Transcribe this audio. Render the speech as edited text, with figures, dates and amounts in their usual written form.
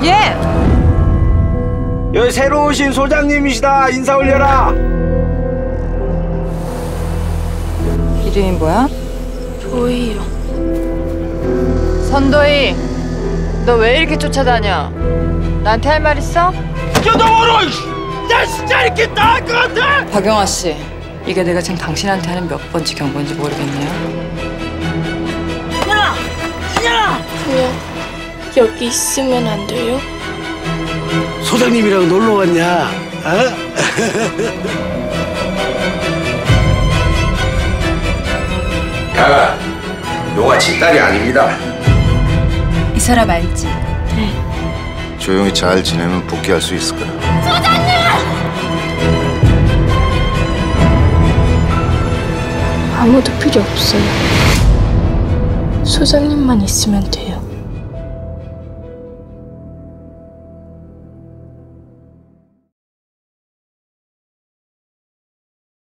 예! 여기 새로 오신 소장님이시다. 인사 올려라. 이름이 뭐야? 도희요. 선도희, 너 왜 이렇게 쫓아다녀? 나한테 할 말 있어? 껴덩어로! 나 진짜 이렇게 나을 것 같아! 박영아 씨, 이게 내가 지금 당신한테 하는 몇 번째 경고인지 모르겠네요. 그냥 여기 있으면 안 돼요? 소장님이랑 놀러 왔냐? 어? 야, 용아 지 딸이 아닙니다. 이 사람 알지? 조용히 잘 지내면 복귀할 수 있을 거야. 아무도 필요 없어요. 소장님만 있으면 돼요.